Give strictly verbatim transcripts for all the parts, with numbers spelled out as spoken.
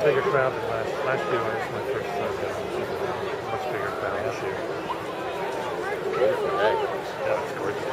bigger crowd than last. Last year was my first uh, much bigger crowd this year. Beautiful day. Yeah, it's gorgeous.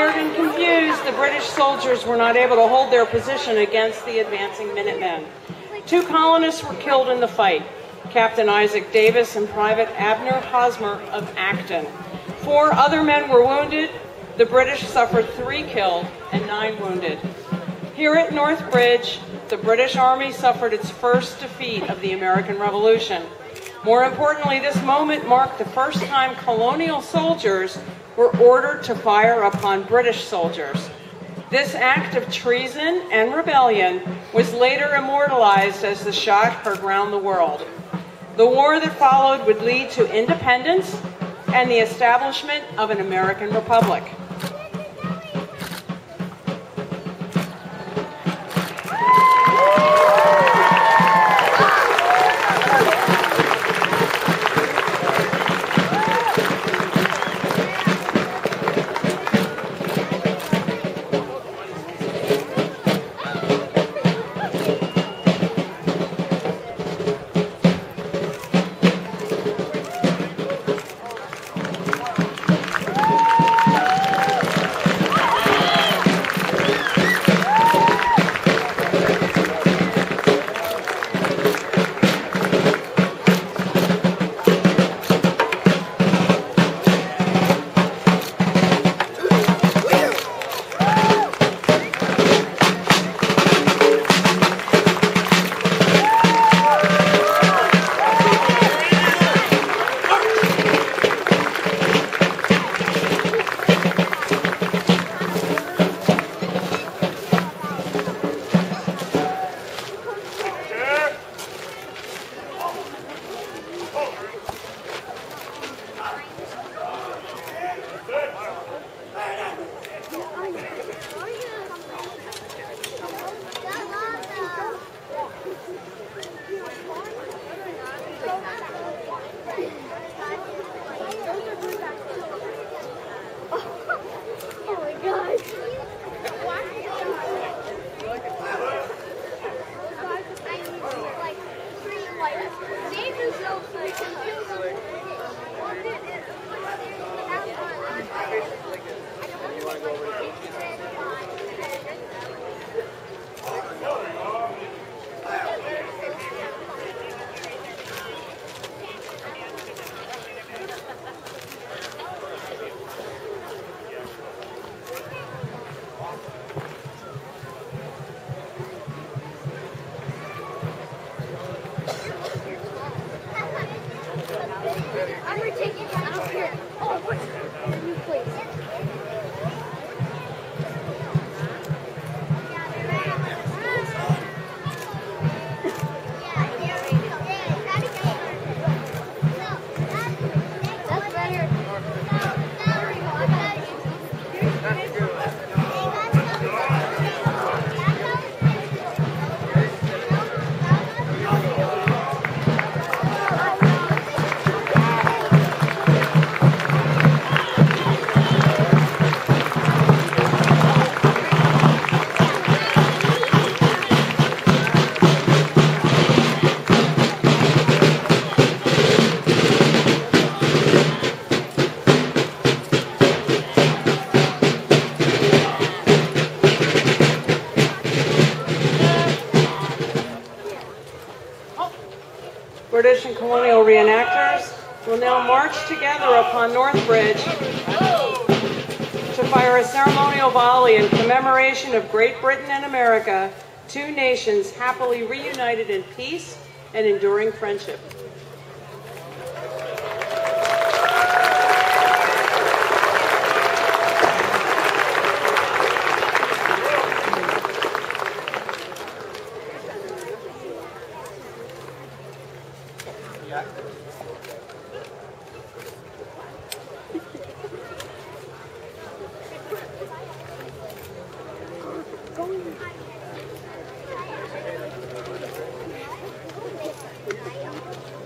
Tired and confused, the British soldiers were not able to hold their position against the advancing Minutemen. Two colonists were killed in the fight, Captain Isaac Davis and Private Abner Hosmer of Acton. Four other men were wounded. The British suffered three killed and nine wounded. Here at North Bridge, the British Army suffered its first defeat of the American Revolution. More importantly, this moment marked the first time colonial soldiers were ordered to fire upon British soldiers. This act of treason and rebellion was later immortalized as the shot heard round the world. The war that followed would lead to independence and the establishment of an American republic. British and colonial reenactors will now march together upon North Bridge to fire a ceremonial volley in commemoration of Great Britain and America, two nations happily reunited in peace and enduring friendship. Going.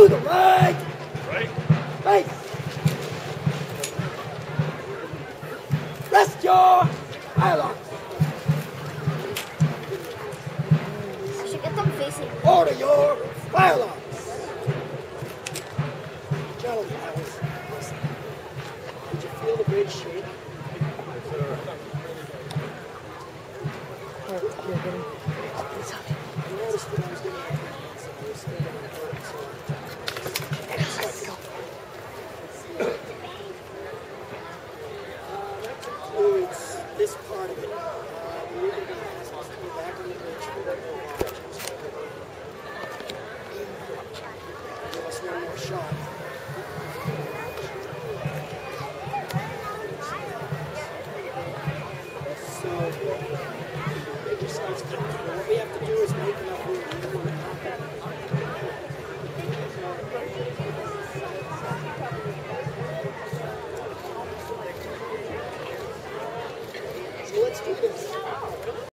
the right. Right. Right. Rest your pylons. I should get them facing. Order your pylons. Gentlemen, I was, listen, did you feel the bridge shake? You noticed that I was getting my hands and I was standing on the curtain, so let's go. Uh, that concludes this part of it. Uh, we're going to be asked to be back on the bridge for one more watch. Give us one more shot. So, make yourselves comfortable. What we have to do is make enough room. So let's do this.